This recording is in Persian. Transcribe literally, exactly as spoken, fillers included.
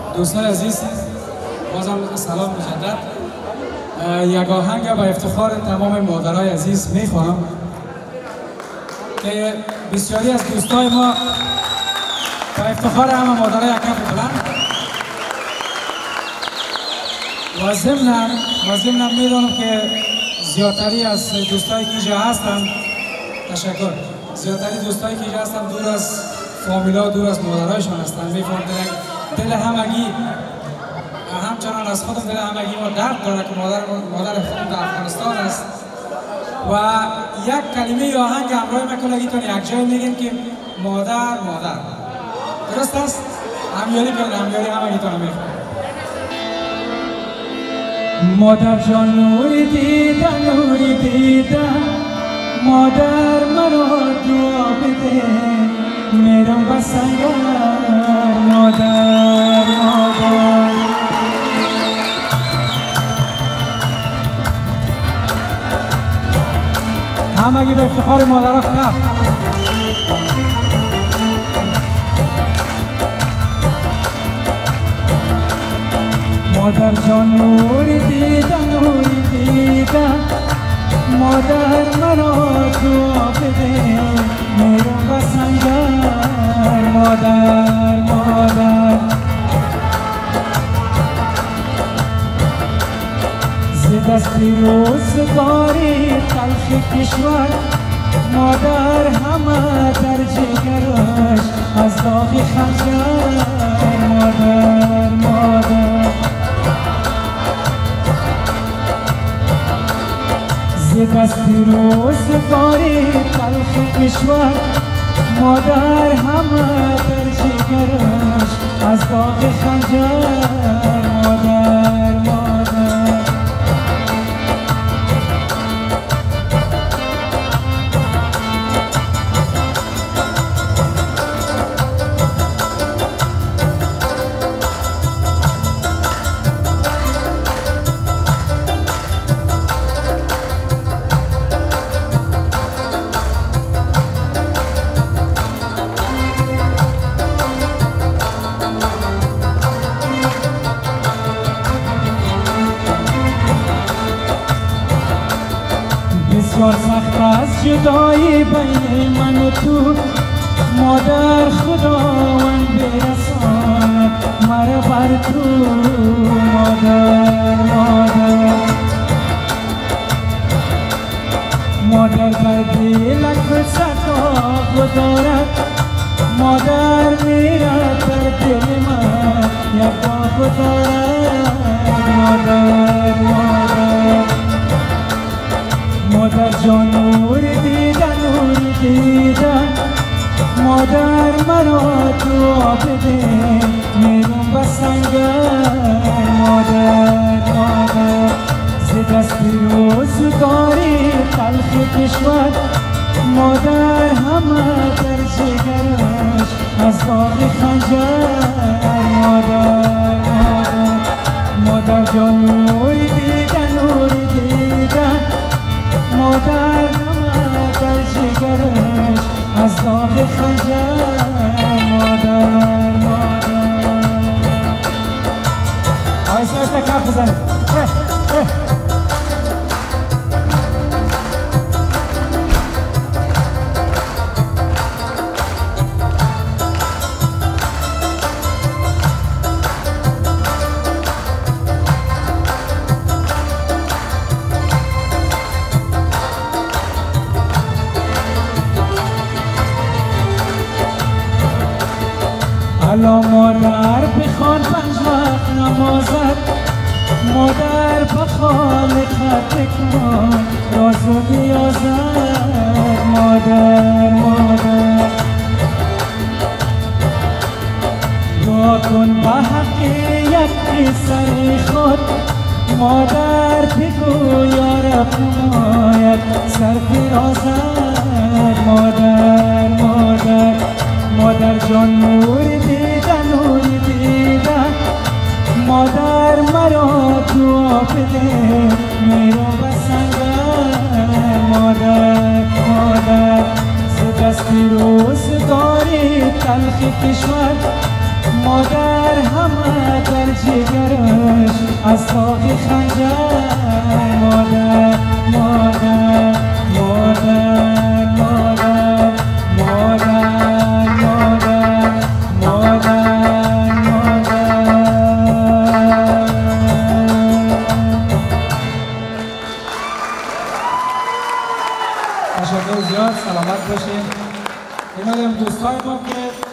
دوستان عزیز، بازم سلام مجدد. یک آهنگ با افتخار تمام مادرای عزیز میخوام که بسیاری از دوستای ما با افتخار همه مادرای کف بلند و ضمن و ضمن میدونم که زیادتری از دوستایی که اینجا هستن، تشکر، زیادتری دوستایی که اینجا هستن دور از فامیلا، دور از مادرایشان هستن. میفهم دل همگی همچنان از خودم دل همگی ما درد داره که مادر مادر خودم در افغانستان است و یک کلمه آهنگ همراه میکنه گیتون یک جای میگیم که مادر مادر درست است؟ همیاری بیان همیاری همه گیتون میخوام. مادر جان نوری دیدن نوری دیدن مادر مرا دعا بده میرم به سنگر مادر مادر همگی به افتخار مادر خواهد مادر جان نوری دیدن نوری دیدن مادر مرا دعا بده میرم به سنگر مادر مادر ز دستی روزگاری تلخ کشور مادر همه در جگرش از داغ خنجر مادر مادر ز دستی روزگاری تلخ کشور مادر همه در جگرش از داغ خنجر مادر مادر بسیار سخت از جدایی بین من و تو مادر خداوند برساند مرا بر تو مادر مادر مادر بر دلک فرصت آب دارد مادر میرد در دل من یک باغ دارد مادر مادر مادر جان نور دیدن نور دیدن مادر مرا دعا بده میرم به سنگر مادر مادر ز دستی روزگاری تلخ کشور مادر همه در جگرش از داغ خنجر مادر مادر مادر جان نور دیدن نور دیدن مادر همه در جگرش از داغ خنجر مادر مادر آیسته آیسته کف بزنید الا مادر بخوان پنج وقت نمازت مادر بخالقت کن راز و نیازت مادر مادر دعا کن به حق یک پسر خود مادر بگو یا رب نماید سرفرازت مادر مادر مادر جان نور دیدن نور دیدن مادر مرا دعا بده میرم به سنگر مادر مادر ز دستی روزگاری تلخ کشور مادر همه از خاک خنجر مادر مادر مادر مادر مادر مادر مادر مادر. تشکر زیاد، سلامت باشین. اینا هم دوستای ما که